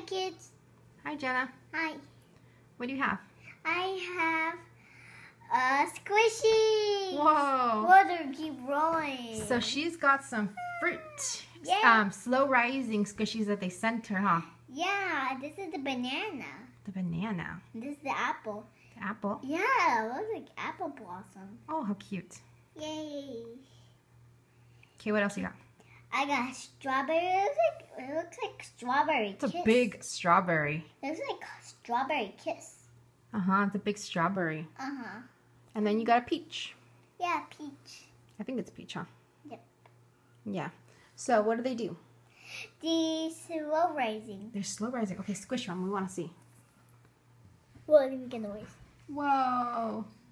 kids. Hi, Jenna. Hi. What do you have? I have a squishy. Whoa. Water keep rolling. So she's got some fruit. Yeah. Slow rising squishies that they sent her, huh? Yeah, this is the banana. The banana. This is the apple. The apple. Yeah, it looks like apple blossom. Oh, how cute. Yay. Okay, what else you got? I got strawberry. It looks like strawberry It's kiss. a big strawberry. It looks like a strawberry kiss. Uh-huh, it's a big strawberry. Uh-huh. And then you got a peach. Yeah, peach. I think it's peach, huh? Yep. Yeah. So what do they do? The slow rising. They're slow rising. Okay, squish one. We want to see. Well, let me get the noise. Whoa.